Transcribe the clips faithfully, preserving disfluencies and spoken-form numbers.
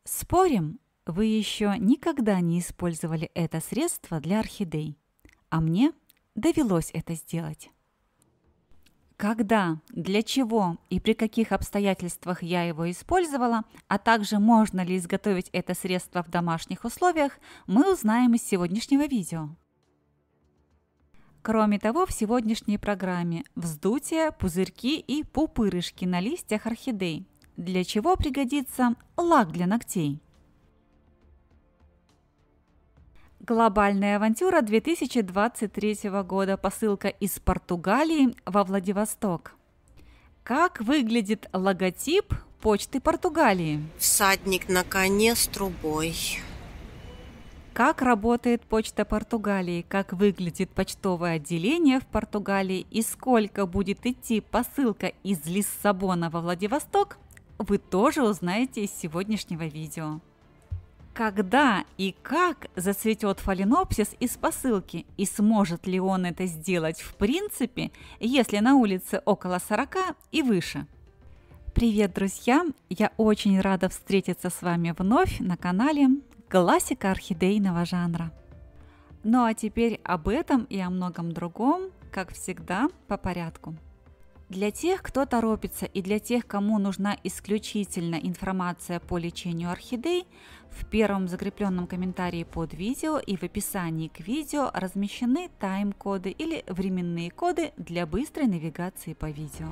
Спорим, вы еще никогда не использовали это средство для орхидей, а мне довелось это сделать. Когда, для чего и при каких обстоятельствах я его использовала, а также можно ли изготовить это средство в домашних условиях, мы узнаем из сегодняшнего видео. Кроме того, в сегодняшней программе вздутие, пузырьки и пупырышки на листьях орхидей, для чего пригодится лак для ногтей. Глобальная авантюра две тысячи двадцать третьего года. Посылка из Португалии во Владивосток. Как выглядит логотип почты Португалии? Всадник на коне с трубой. Как работает почта Португалии? Как выглядит почтовое отделение в Португалии? И сколько будет идти посылка из Лиссабона во Владивосток? Вы тоже узнаете из сегодняшнего видео. Когда и как зацветет фаленопсис из посылки, и сможет ли он это сделать в принципе, если на улице около сорока и выше? Привет, друзья! Я очень рада встретиться с вами вновь на канале Классика орхидейного жанра. Ну а теперь об этом и о многом другом, как всегда, по порядку. Для тех, кто торопится, и для тех, кому нужна исключительно информация по лечению орхидей, в первом закрепленном комментарии под видео и в описании к видео размещены тайм-коды или временные коды для быстрой навигации по видео.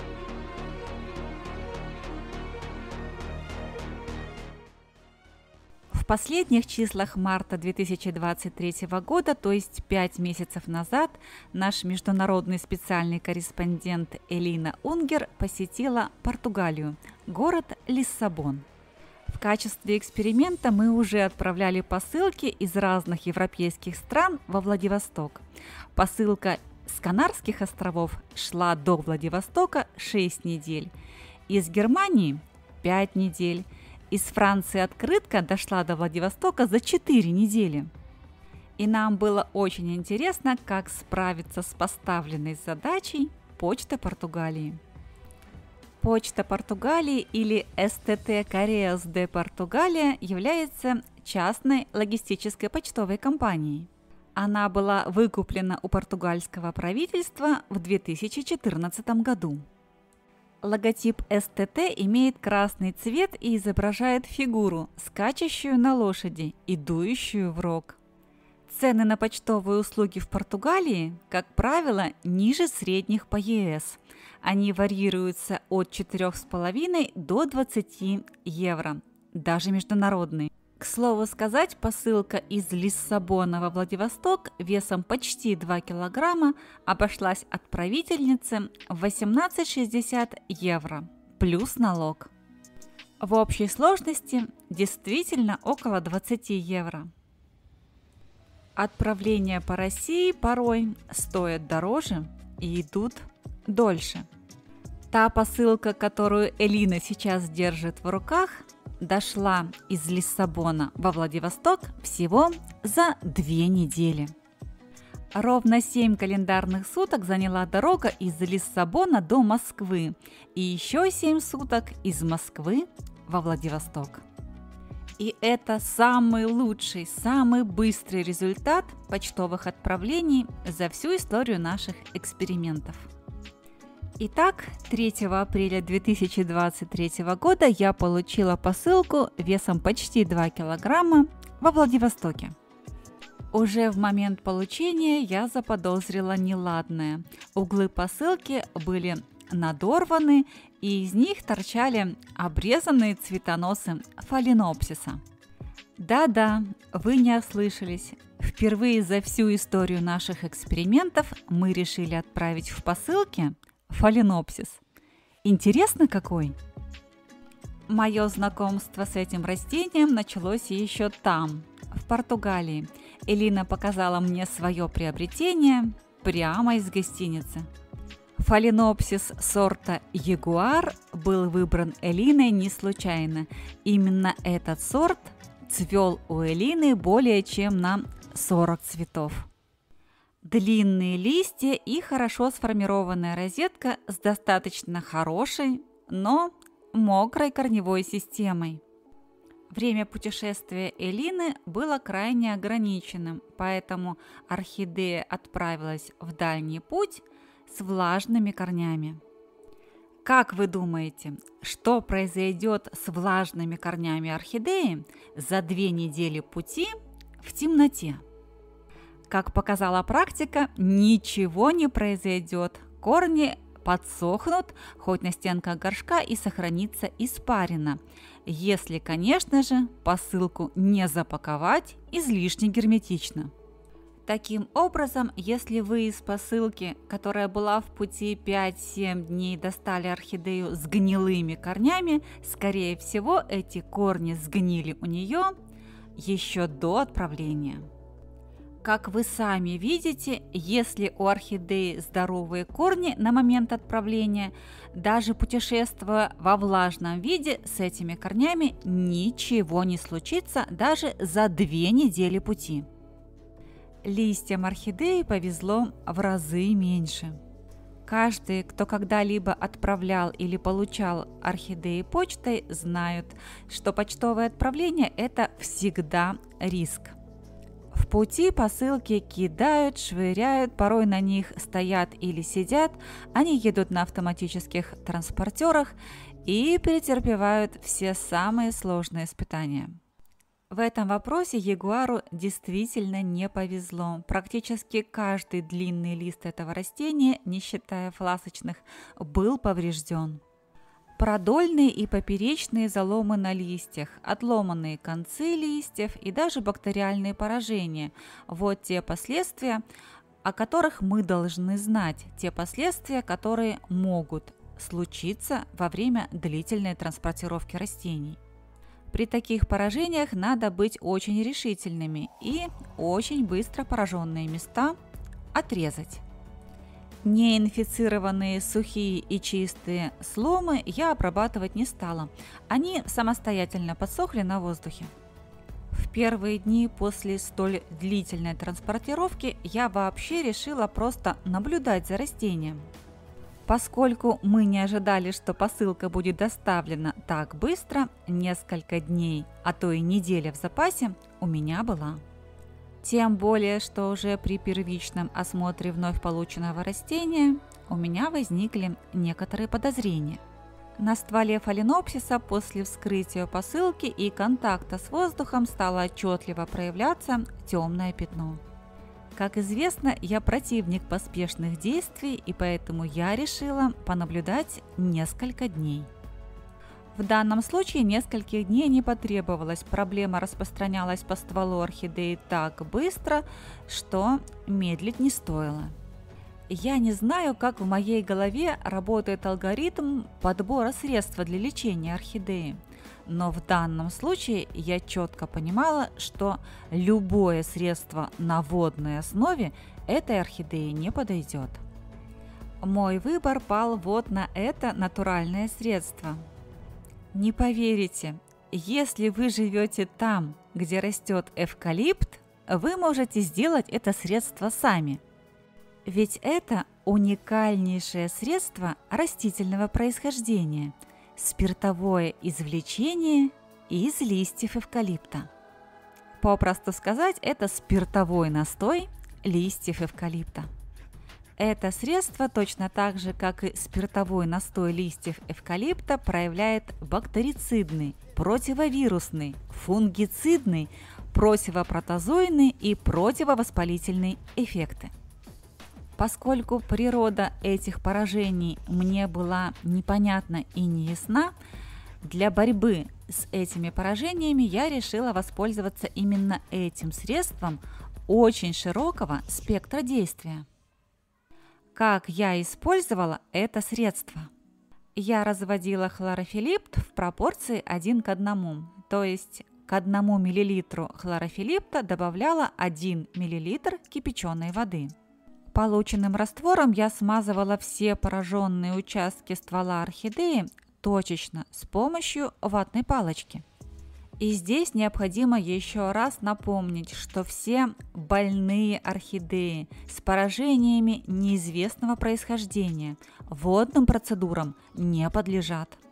В последних числах марта две тысячи двадцать третьего года, то есть пять месяцев назад, наш международный специальный корреспондент Элина Унгер посетила Португалию, город Лиссабон. В качестве эксперимента мы уже отправляли посылки из разных европейских стран во Владивосток. Посылка с Канарских островов шла до Владивостока шесть недель, из Германии – пять недель, из Франции открытка дошла до Владивостока за четыре недели. И нам было очень интересно, как справиться с поставленной задачей почта Португалии. Почта Португалии или эс тэ тэ Correios de Portugalia является частной логистической почтовой компанией. Она была выкуплена у португальского правительства в две тысячи четырнадцатом году. Логотип эс тэ тэ имеет красный цвет и изображает фигуру, скачущую на лошади и дующую в рог. Цены на почтовые услуги в Португалии, как правило, ниже средних по е эс. Они варьируются от четырёх с половиной до двадцати евро, даже международные. К слову сказать, посылка из Лиссабона во Владивосток весом почти два килограмма обошлась отправительнице в восемнадцать шестьдесят евро, плюс налог. В общей сложности действительно около двадцати евро. Отправления по России порой стоят дороже и идут дольше. Та посылка, которую Элина сейчас держит в руках, дошла из Лиссабона во Владивосток всего за две недели. Ровно семь календарных суток заняла дорога из Лиссабона до Москвы и еще семь суток из Москвы во Владивосток. И это самый лучший, самый быстрый результат почтовых отправлений за всю историю наших экспериментов. Итак, третьего апреля две тысячи двадцать третьего года я получила посылку весом почти два килограмма во Владивостоке. Уже в момент получения я заподозрила неладное. Углы посылки были надорваны, и из них торчали обрезанные цветоносы фаленопсиса. Да-да, вы не ослышались. Впервые за всю историю наших экспериментов мы решили отправить в посылке фаленопсис. Интересно какой? Мое знакомство с этим растением началось еще там, в Португалии. Элина показала мне свое приобретение прямо из гостиницы. Фаленопсис сорта Ягуар был выбран Элиной не случайно. Именно этот сорт цвел у Элины более чем на сорок цветов. Длинные листья и хорошо сформированная розетка с достаточно хорошей, но мокрой корневой системой. Время путешествия Элины было крайне ограниченным, поэтому орхидея отправилась в дальний путь с влажными корнями. Как вы думаете, что произойдет с влажными корнями орхидеи за две недели пути в темноте? Как показала практика, ничего не произойдет. Корни подсохнут хоть на стенках горшка и сохранится испарина, если, конечно же, посылку не запаковать излишне герметично. Таким образом, если вы из посылки, которая была в пути пять-семь дней, достали орхидею с гнилыми корнями, скорее всего, эти корни сгнили у нее еще до отправления. Как вы сами видите, если у орхидеи здоровые корни на момент отправления, даже путешествуя во влажном виде, с этими корнями ничего не случится даже за две недели пути. Листьям орхидеи повезло в разы меньше. Каждый, кто когда-либо отправлял или получал орхидеи почтой, знают, что почтовое отправление – это всегда риск. В пути посылки кидают, швыряют, порой на них стоят или сидят, они едут на автоматических транспортерах и претерпевают все самые сложные испытания. В этом вопросе ягуару действительно не повезло. Практически каждый длинный лист этого растения, не считая фласочных, был поврежден. Продольные и поперечные заломы на листьях, отломанные концы листьев и даже бактериальные поражения. Вот те последствия, о которых мы должны знать, те последствия, которые могут случиться во время длительной транспортировки растений. При таких поражениях надо быть очень решительными и очень быстро пораженные места отрезать. Неинфицированные сухие и чистые сломы я обрабатывать не стала. Они самостоятельно подсохли на воздухе. В первые дни после столь длительной транспортировки я вообще решила просто наблюдать за растением. Поскольку мы не ожидали, что посылка будет доставлена так быстро, несколько дней, а то и неделя в запасе у меня была. Тем более, что уже при первичном осмотре вновь полученного растения у меня возникли некоторые подозрения. На стволе фаленопсиса после вскрытия посылки и контакта с воздухом стало отчетливо проявляться темное пятно. Как известно, я противник поспешных действий, и поэтому я решила понаблюдать несколько дней. В данном случае нескольких дней не потребовалось, проблема распространялась по стволу орхидеи так быстро, что медлить не стоило. Я не знаю, как в моей голове работает алгоритм подбора средства для лечения орхидеи, но в данном случае я четко понимала, что любое средство на водной основе этой орхидеи не подойдет. Мой выбор пал вот на это натуральное средство. Не поверите, если вы живете там, где растет эвкалипт, вы можете сделать это средство сами. Ведь это уникальнейшее средство растительного происхождения – спиртовое извлечение из листьев эвкалипта. Попросту сказать, это спиртовой настой листьев эвкалипта. Это средство точно так же, как и спиртовой настой листьев эвкалипта, проявляет бактерицидный, противовирусный, фунгицидный, противопротозойный и противовоспалительный эффекты. Поскольку природа этих поражений мне была непонятна и неясна, для борьбы с этими поражениями я решила воспользоваться именно этим средством очень широкого спектра действия. Как я использовала это средство? Я разводила хлорофилипт в пропорции один к одному, то есть к одному миллилитру хлорофилипта добавляла один миллилитр кипяченой воды. Полученным раствором я смазывала все пораженные участки ствола орхидеи точечно с помощью ватной палочки. И здесь необходимо еще раз напомнить, что все больные орхидеи с поражениями неизвестного происхождения водным процедурам не подлежат.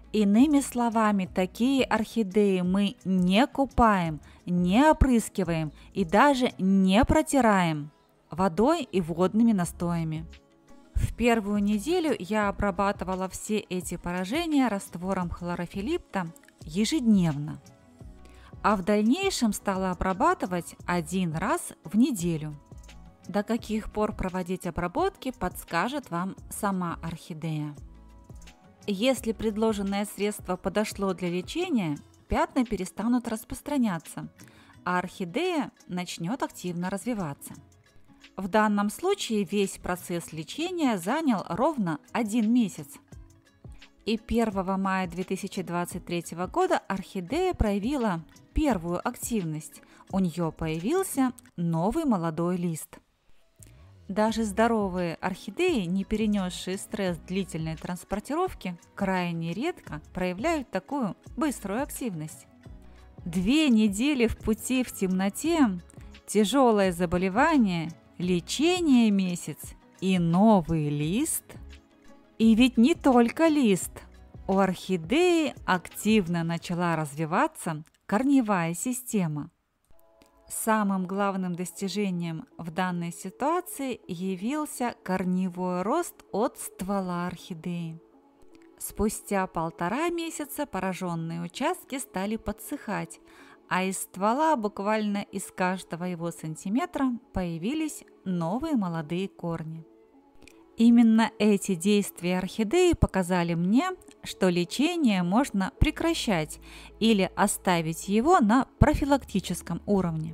Иными словами, такие орхидеи мы не купаем, не опрыскиваем и даже не протираем водой и водными настоями. В первую неделю я обрабатывала все эти поражения раствором хлорофилипта ежедневно, а в дальнейшем стала обрабатывать один раз в неделю. До каких пор проводить обработки, подскажет вам сама орхидея. Если предложенное средство подошло для лечения, пятна перестанут распространяться, а орхидея начнет активно развиваться. В данном случае весь процесс лечения занял ровно один месяц. И первого мая две тысячи двадцать третьего года орхидея проявила первую активность. У нее появился новый молодой лист. Даже здоровые орхидеи, не перенесшие стресс длительной транспортировки, крайне редко проявляют такую быструю активность. Две недели в пути в темноте, тяжелое заболевание, лечение месяц и новый лист. И ведь не только лист. У орхидеи активно начала развиваться корневая система. Самым главным достижением в данной ситуации явился корневой рост от ствола орхидеи. Спустя полтора месяца пораженные участки стали подсыхать, а из ствола буквально из каждого его сантиметра появились новые молодые корни. Именно эти действия орхидеи показали мне, что лечение можно прекращать или оставить его на профилактическом уровне.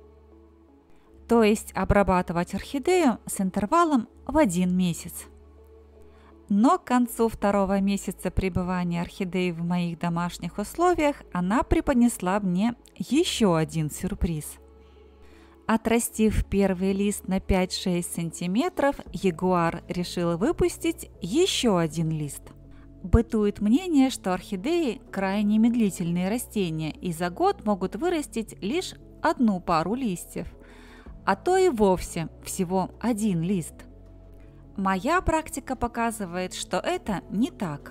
То есть обрабатывать орхидею с интервалом в один месяц. Но к концу второго месяца пребывания орхидеи в моих домашних условиях она преподнесла мне еще один сюрприз. Отрастив первый лист на пять-шесть сантиметров, ягуар решил выпустить еще один лист. Бытует мнение, что орхидеи крайне медлительные растения и за год могут вырастить лишь одну пару листьев, а то и вовсе всего один лист. Моя практика показывает, что это не так.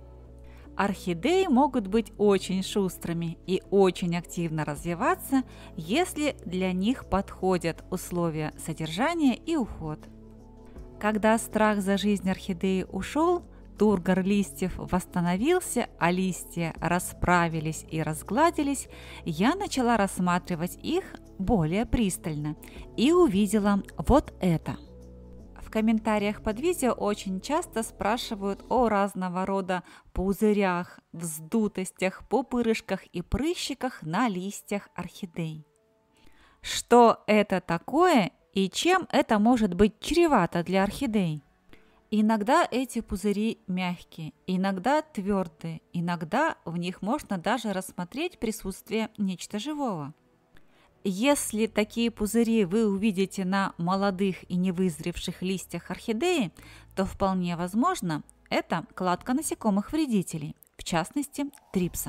Орхидеи могут быть очень шустрыми и очень активно развиваться, если для них подходят условия содержания и уход. Когда страх за жизнь орхидеи ушел, тургор листьев восстановился, а листья расправились и разгладились, я начала рассматривать их более пристально и увидела вот это. В комментариях под видео очень часто спрашивают о разного рода пузырях, вздутостях, пупырышках и прыщиках на листьях орхидей. Что это такое и чем это может быть чревато для орхидей? Иногда эти пузыри мягкие, иногда твердые, иногда в них можно даже рассмотреть присутствие нечто живого. Если такие пузыри вы увидите на молодых и невызревших листьях орхидеи, то вполне возможно, это кладка насекомых-вредителей, в частности трипса.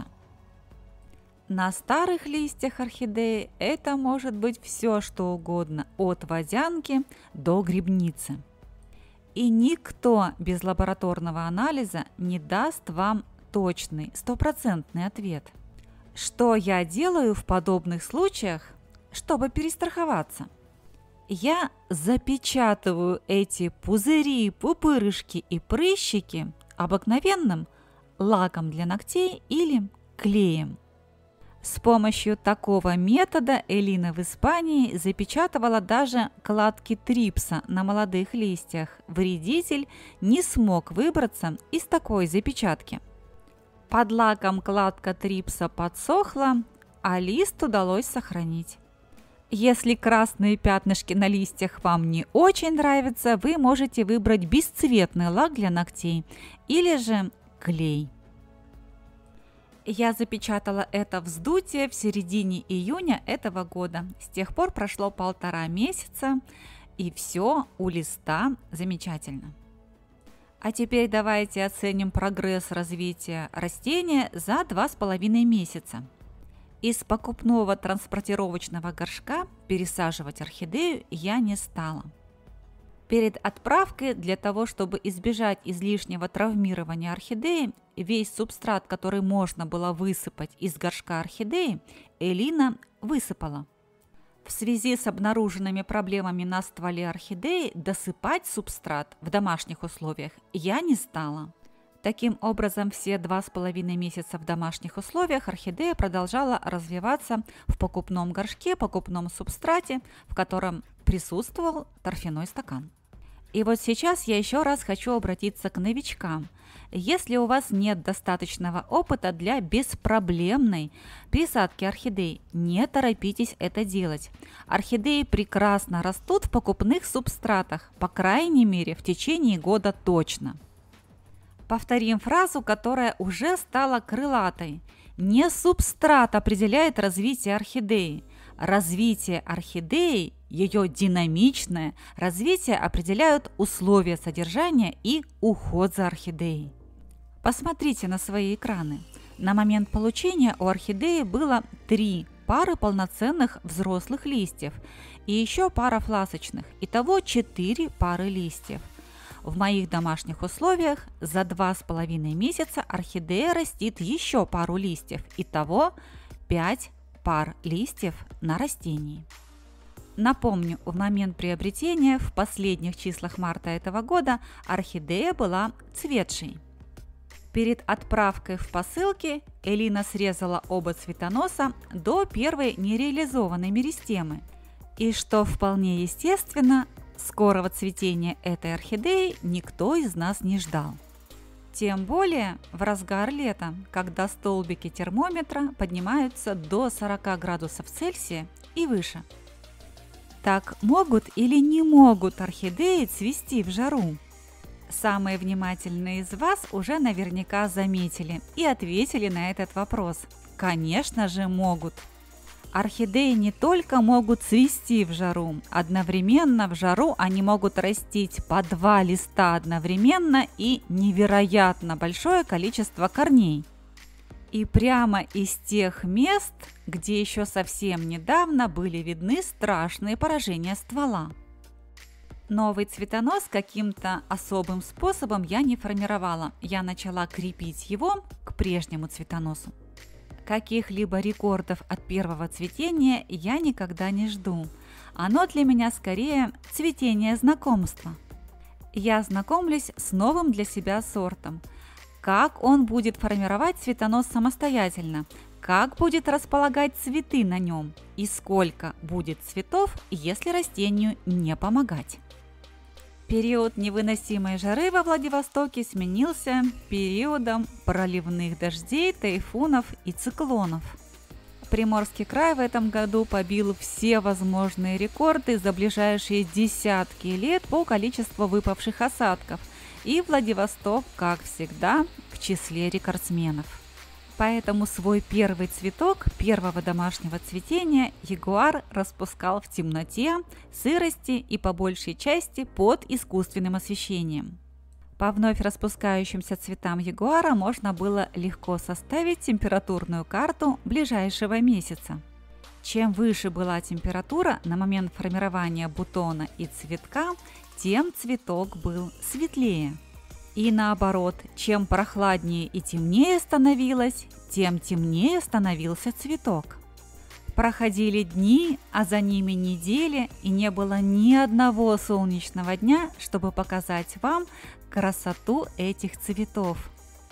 На старых листьях орхидеи это может быть все, что угодно, от водянки до грибницы. И никто без лабораторного анализа не даст вам точный, стопроцентный ответ. Что я делаю в подобных случаях, чтобы перестраховаться? Я запечатываю эти пузыри, пупырышки и прыщики обыкновенным лаком для ногтей или клеем. С помощью такого метода Элина в Испании запечатывала даже кладки трипса на молодых листьях. Вредитель не смог выбраться из такой запечатки. Под лаком кладка трипса подсохла, а лист удалось сохранить. Если красные пятнышки на листьях вам не очень нравятся, вы можете выбрать бесцветный лак для ногтей или же клей. Я запечатала это вздутие в середине июня этого года. С тех пор прошло полтора месяца, и все у листа замечательно. А теперь давайте оценим прогресс развития растения за два с половиной месяца. Из покупного транспортировочного горшка пересаживать орхидею я не стала. Перед отправкой, для того, чтобы избежать излишнего травмирования орхидеи, весь субстрат, который можно было высыпать из горшка орхидеи, Элина высыпала. В связи с обнаруженными проблемами на стволе орхидеи досыпать субстрат в домашних условиях я не стала. Таким образом, все два с половиной месяца в домашних условиях орхидея продолжала развиваться в покупном горшке, покупном субстрате, в котором присутствовал торфяной стакан. И вот сейчас я еще раз хочу обратиться к новичкам. Если у вас нет достаточного опыта для беспроблемной пересадки орхидей, не торопитесь это делать. Орхидеи прекрасно растут в покупных субстратах, по крайней мере, в течение года точно. Повторим фразу, которая уже стала крылатой. Не субстрат определяет развитие орхидеи. Развитие орхидеи, ее динамичное развитие определяют условия содержания и уход за орхидеей. Посмотрите на свои экраны. На момент получения у орхидеи было три пары полноценных взрослых листьев и еще пара фласочных. Итого четыре пары листьев. В моих домашних условиях за два с половиной месяца орхидея растит еще пару листьев. Итого пять пар листьев на растении. Напомню, в момент приобретения в последних числах марта этого года орхидея была цветшей. Перед отправкой в посылке Элина срезала оба цветоноса до первой нереализованной меристемы. И что вполне естественно, скорого цветения этой орхидеи никто из нас не ждал. Тем более в разгар лета, когда столбики термометра поднимаются до сорока градусов Цельсия и выше. Так могут или не могут орхидеи цвести в жару? Самые внимательные из вас уже наверняка заметили и ответили на этот вопрос. Конечно же могут. Орхидеи не только могут цвести в жару, одновременно в жару они могут растить по два листа одновременно и невероятно большое количество корней. И прямо из тех мест, где еще совсем недавно были видны страшные поражения ствола. Новый цветонос каким-то особым способом я не формировала, я начала крепить его к прежнему цветоносу. Каких-либо рекордов от первого цветения я никогда не жду. Оно для меня скорее цветение знакомства. Я знакомлюсь с новым для себя сортом. Как он будет формировать цветонос самостоятельно, как будет располагать цветы на нем и сколько будет цветов, если растению не помогать. Период невыносимой жары во Владивостоке сменился периодом проливных дождей, тайфунов и циклонов. Приморский край в этом году побил все возможные рекорды за ближайшие десятки лет по количеству выпавших осадков, и Владивосток, как всегда, в числе рекордсменов. Поэтому свой первый цветок первого домашнего цветения ягуар распускал в темноте, сырости и по большей части под искусственным освещением. По вновь распускающимся цветам ягуара можно было легко составить температурную карту ближайшего месяца. Чем выше была температура на момент формирования бутона и цветка, тем цветок был светлее. И наоборот, чем прохладнее и темнее становилось, тем темнее становился цветок. Проходили дни, а за ними недели, и не было ни одного солнечного дня, чтобы показать вам красоту этих цветов.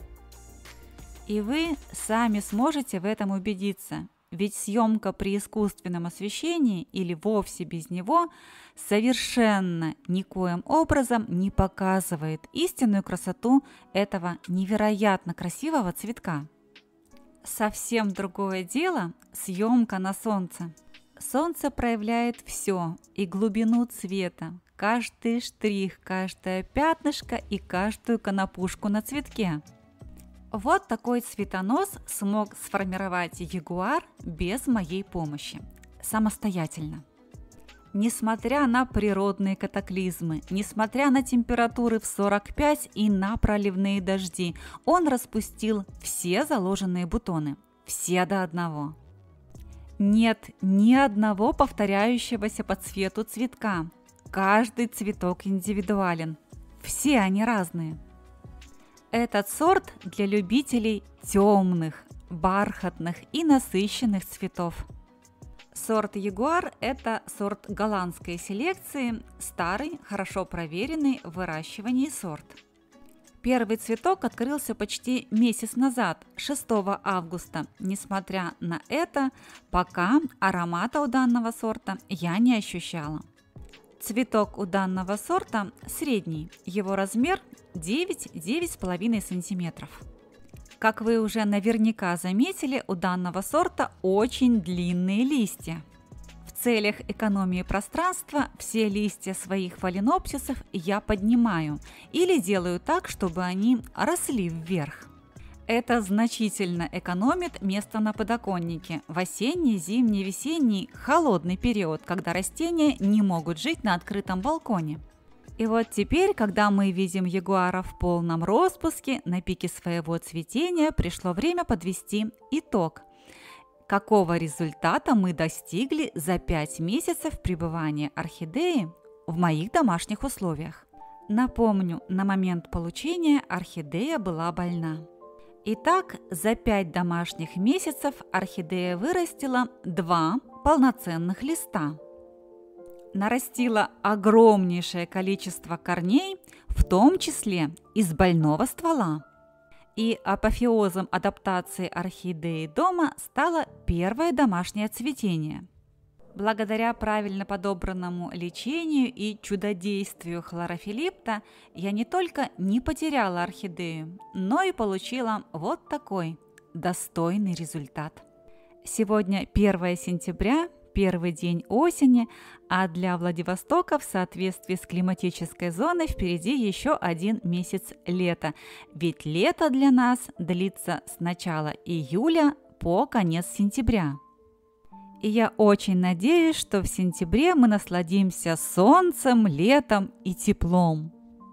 И вы сами сможете в этом убедиться, ведь съемка при искусственном освещении или вовсе без него совершенно никоим образом не показывает истинную красоту этого невероятно красивого цветка. Совсем другое дело – съемка на солнце. Солнце проявляет все, и глубину цвета, каждый штрих, каждое пятнышко и каждую конопушку на цветке. Вот такой цветонос смог сформировать ягуар без моей помощи, самостоятельно. Несмотря на природные катаклизмы, несмотря на температуры в сорок пять и на проливные дожди, он распустил все заложенные бутоны, все до одного. Нет ни одного повторяющегося по цвету цветка. каждый цветок индивидуален. Все они разные. Этот сорт для любителей темных, бархатных и насыщенных цветов. Сорт Ягуар – это сорт голландской селекции, старый, хорошо проверенный в выращивании сорт. Первый цветок открылся почти месяц назад, шестого августа. Несмотря на это, пока аромата у данного сорта я не ощущала. Цветок у данного сорта средний, его размер девять — девять с половиной сантиметров. Как вы уже наверняка заметили, у данного сорта очень длинные листья. В целях экономии пространства все листья своих фаленопсисов я поднимаю или делаю так, чтобы они росли вверх. Это значительно экономит место на подоконнике в осенний, зимний, весенний, холодный период, когда растения не могут жить на открытом балконе. И вот теперь, когда мы видим ягуара в полном распуске, на пике своего цветения, пришло время подвести итог. Какого результата мы достигли за пять месяцев пребывания орхидеи в моих домашних условиях? Напомню, на момент получения орхидея была больна. Итак, за пять домашних месяцев орхидея вырастила два полноценных листа. Нарастила огромнейшее количество корней, в том числе из больного ствола. И апофеозом адаптации орхидеи дома стало первое домашнее цветение. Благодаря правильно подобранному лечению и чудодействию хлорофилипта я не только не потеряла орхидею, но и получила вот такой достойный результат. Сегодня первое сентября, первый день осени, а для Владивостока в соответствии с климатической зоной впереди еще один месяц лета. Ведь лето для нас длится с начала июля по конец сентября. И я очень надеюсь, что в сентябре мы насладимся солнцем, летом и теплом.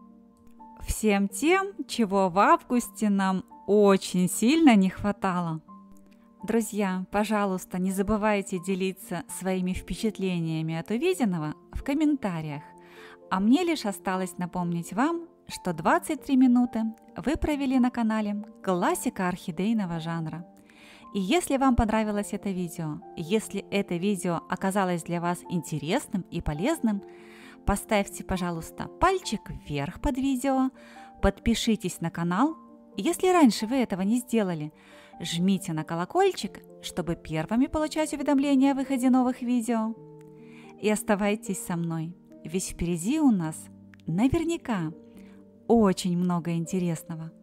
Всем тем, чего в августе нам очень сильно не хватало. Друзья, пожалуйста, не забывайте делиться своими впечатлениями от увиденного в комментариях. А мне лишь осталось напомнить вам, что двадцать три минуты вы провели на канале «Классика орхидейного жанра». И если вам понравилось это видео, если это видео оказалось для вас интересным и полезным, поставьте, пожалуйста, пальчик вверх под видео, подпишитесь на канал. Если раньше вы этого не сделали, жмите на колокольчик, чтобы первыми получать уведомления о выходе новых видео. И оставайтесь со мной, ведь впереди у нас наверняка очень много интересного.